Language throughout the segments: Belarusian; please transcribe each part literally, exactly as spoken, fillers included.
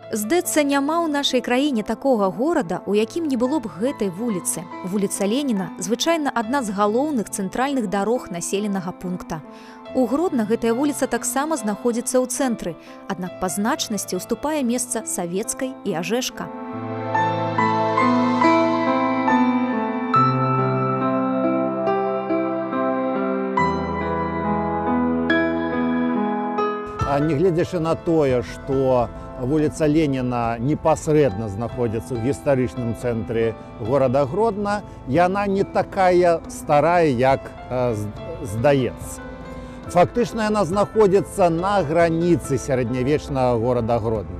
Здаецца, няма ў нашай краіне такога горада, у якім не было б гэтай вуліцы. Вуліца Леніна звычайна адна з галоўных цэнтральных дарог населенага пункта. У Гродна гэтая вуліца таксама знаходзіцца ў цэнтры, аднак па значнасці ўступае месца Савецкай і Ажэшка. Нягледзячы на тое, што вуліца Леніна непасрэдна знаходзіцца ў гістарычным цэнтры горада Гродна, яна не такая старая, як здаецца. Фактычна яна знаходзіцца на граніцы сярэднявечнага горада Гродна.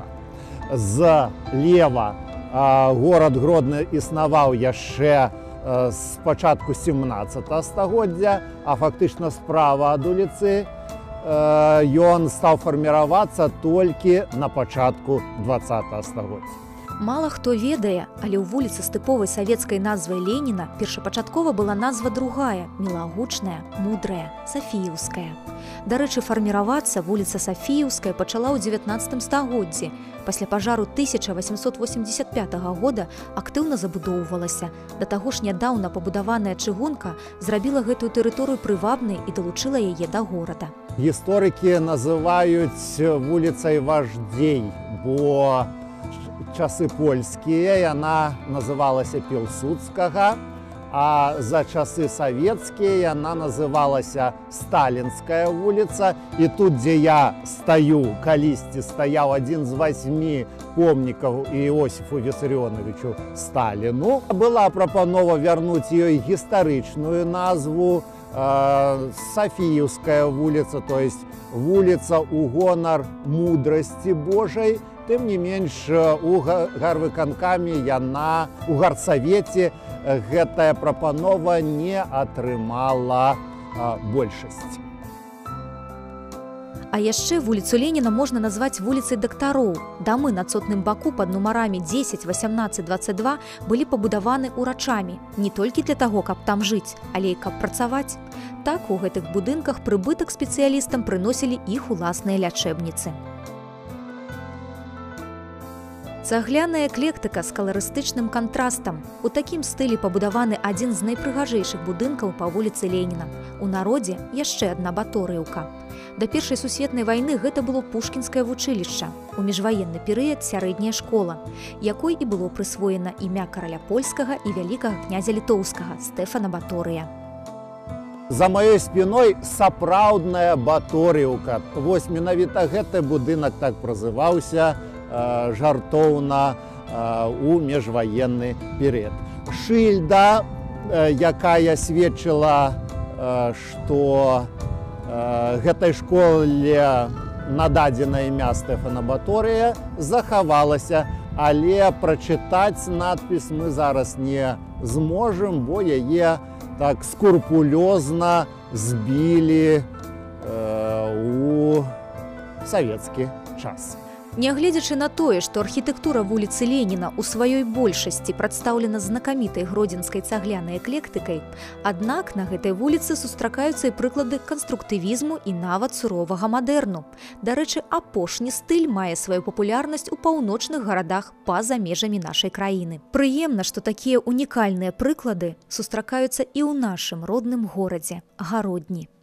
Злева горад Гродны існаваў яшчэ з пачатку сямнаццатага стагоддзя, а фактычна справа ад уліцы ён стаў фарміравацца толькі на пачатку дваццатага стагоддзя. Мала хто ведае, але ў вуліцы з тыповай савецкай назвай Леніна першапачаткова была назва другая, мілагучная, мудрая, Сафіеўская. Дарэчы, фарміравацца вуліца Сафіеўская пачала ў дзевятнаццатым стагоддзі. Пасля пажару тысяча васьмсот восемьдесят пятага года актыўна забудоўвалася. Да таго ж нядаўна пабудаваная чыгунка зрабіла гэтую тэрыторыю прывабнай і далучыла яе да горада. Гісторыкі называюць вуліцай важдзей, бо часы польскія яна называлася Пілсудскага, а за часы савецкія яна называлася Сталінская вуліца. І тут, дзе я стаю, калісьці стаяў адзін з васьмі помнікаў Іосіфу Вісарыёнавічу Сталіну, была прапанова вярнуць ёй гістарычную назву Сафіеўская вуліца, то есть вуліца ў гонар мудрасці Божай. Тым не менш, у гарвыканкаме яна, у гарсавеце гэтая прапанова не атрымала большасці. А яшчэ вуліцу Леніна можна назваць вуліцай дактароў. Дамы на цотным баку пад нумарамі дзесяць, васямнаццаць, дваццаць два былі пабудаваны урачамі. Не толькі для таго, каб там жыць, але і каб працаваць. Так, у гэтых будынках прыбытак спецыялістам прыносілі іх уласныя лячэбніцы. Цагляная эклектыка з каларыстычным кантрастам. У такім стылі пабудаваны адзін з найпрыгажэйшых будынкаў па вуліцы Леніна. У народзе яшчэ адна баторыўка. Да Першай сусветнай вайны гэта было пушкінскае вучылішча. У міжваенны перыяд сярэдняя школа, якой і было прысвоена імя караля польскага і вялікага князя літоўскага Стэфана Баторыя. За маёй спіной сапраўдная баторыўка. Вось менавіта гэты будынак так празываўся жартоўна у міжваенны перыяд. Шыльда, якая сведчыла, што гэтай школе нададзена імя Стэфана Баторыя, захавалася, але прачытаць надпіс мы зараз не зможам, бо яе так скрупулёзна збілі у савецкі час. Нягледзячы на тое, што архітэктура вуліцы Леніна ў сваёй большасці прадстаўлена знакамітай гродзенскай цаглянай эклектыкай, аднак на гэтай вуліцы сустракаюцца і прыклады канструктывізму і нават суровага мадэрну. Дарэчы, апошні стыль мае сваю папулярнасць у паўночных гарадах па-за межамі нашай краіны. Прыемна, што такія унікальныя прыклады сустракаюцца і ў нашым родным горадзе Гародні.